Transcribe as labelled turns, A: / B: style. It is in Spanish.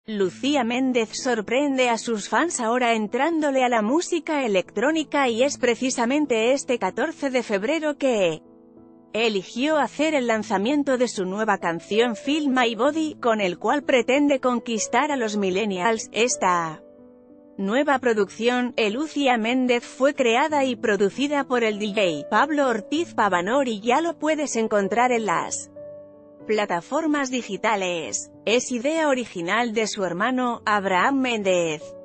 A: Lucía Méndez sorprende a sus fans ahora entrándole a la música electrónica y es precisamente este 14 de febrero que eligió hacer el lanzamiento de su nueva canción Feel My Body, con el cual pretende conquistar a los millennials. Esta nueva producción, Lucía Méndez, fue creada y producida por el DJ Pablo Ortiz Pavanor y ya lo puedes encontrar en las plataformas digitales. Es idea original de su hermano, Abraham Méndez.